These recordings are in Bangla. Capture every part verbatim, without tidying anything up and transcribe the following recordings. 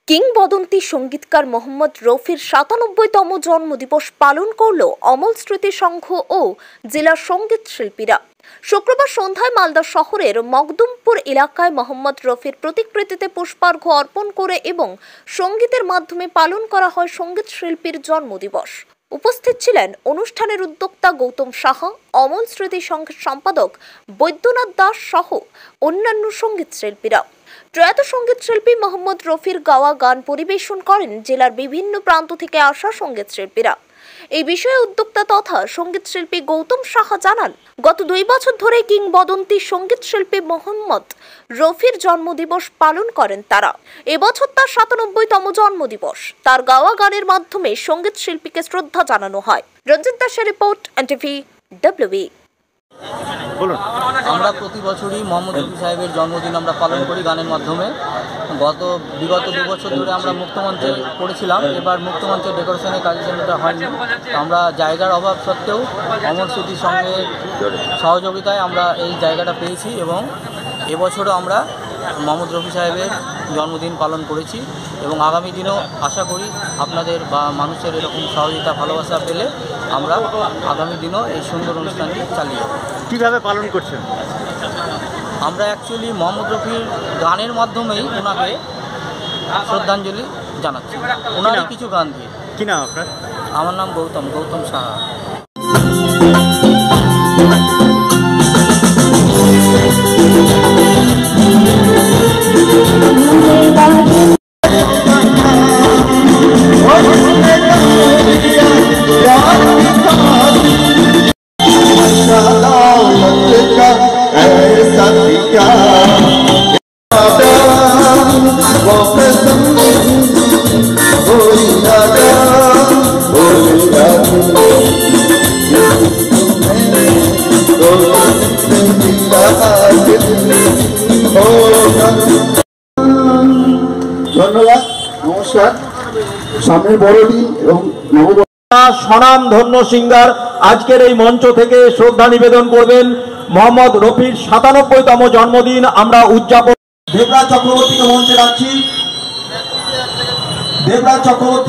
কিংবদন্তি সঙ্গীতকার মোহাম্মদ রফির সাতানব্বইতম জন্মদিবস পালন করল অমল স্মৃতি সংঘ ও জেলার সঙ্গীত শিল্পীরা। শুক্রবার সন্ধ্যায় মালদা শহরের মকদুমপুর এলাকায় মোহাম্মদ রফির প্রতিকৃতিতে পুষ্পার্ঘ্য অর্পণ করে এবং সঙ্গীতের মাধ্যমে পালন করা হয় সঙ্গীত শিল্পীর জন্মদিবস। উপস্থিত ছিলেন অনুষ্ঠানের উদ্যোক্তা গৌতম সাহা, অমল স্মৃতি সংঘের সম্পাদক বৈদ্যনাথ দাস সহ অন্যান্য সঙ্গীত শিল্পীরা। প্রয়াত সঙ্গীত শিল্পী মোহাম্মদ রফির গাওয়া গান পরিবেশন করেন জেলার বিভিন্ন প্রান্ত থেকে আসা সঙ্গীত শিল্পীরা। এই বিষয়ে উদ্যোক্তা তথা সঙ্গীত শিল্পী গৌতম সাহা জানান, গত দুই বছর ধরে কিংবদন্তি সঙ্গীত শিল্পী মোহাম্মদ রফির জন্মদিবস পালন করেন তারা। এবছর তার সাতানব্বইতম জন্মদিবস। তার গাওয়া গানের মাধ্যমে সঙ্গীত শিল্পীকে শ্রদ্ধা জানানো হয়। রঞ্জিত দাসের রিপোর্ট, এনটিভি ডব্লিউবি। আমরা প্রতি বছরই মোহাম্মদ রফি সাহেবের জন্মদিন আমরা পালন করি গানের মাধ্যমে। গত বিগত দু বছর ধরে আমরা মুক্তমঞ্চে করেছিলাম, এবার মুক্তমঞ্চের ডেকোরেশনের কাজের জন্য এটা হয়নি। আমরা জায়গার অভাব সত্ত্বেও অমল স্মৃতির সঙ্গে সহযোগিতায় আমরা এই জায়গাটা পেয়েছি এবং এবছরও আমরা মোহাম্মদ রফি সাহেবের জন্মদিন পালন করেছি এবং আগামী দিনেও আশা করি আপনাদের বা মানুষের এরকম সহযোগিতা ভালোবাসা পেলে আমরা আগামী দিনও এই সুন্দর অনুষ্ঠানটি চালিয়ে যাব। কীভাবে পালন করছেন? আমরা অ্যাকচুয়ালি মোহাম্মদ রফির গানের মাধ্যমেই ওনাকে শ্রদ্ধাঞ্জলি জানাচ্ছি, ওনারই কিছু গান দিয়ে। কী নাম আপনার? আমার নাম গৌতম গৌতম সাহা। ধন্যবাদ, নমস্কার। সামনের বড়টি এবং স্বনাম ধন্য সিঙ্গার আজকের এই মঞ্চ থেকে শ্রদ্ধা নিবেদন করবেন। মোহাম্মদ রফির সাতানব্বইতম জন্মদিন আমরা উদযাপন। দেবরাজ চক্রবর্তীকে মঞ্চে রাখছি। দেবরাজ চক্রবর্তী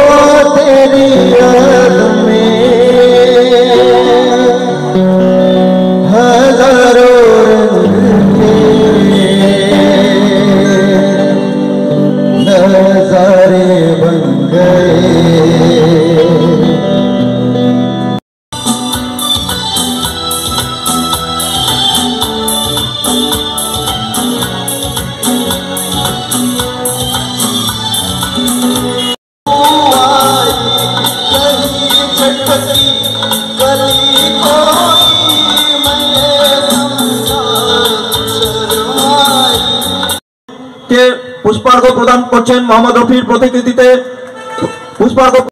नज़ारे बन गए। পুষ্পার্ঘ্য প্রদান করছেন মোহাম্মদ রফির প্রতিকৃতিতে পুষ্পার্ঘ্য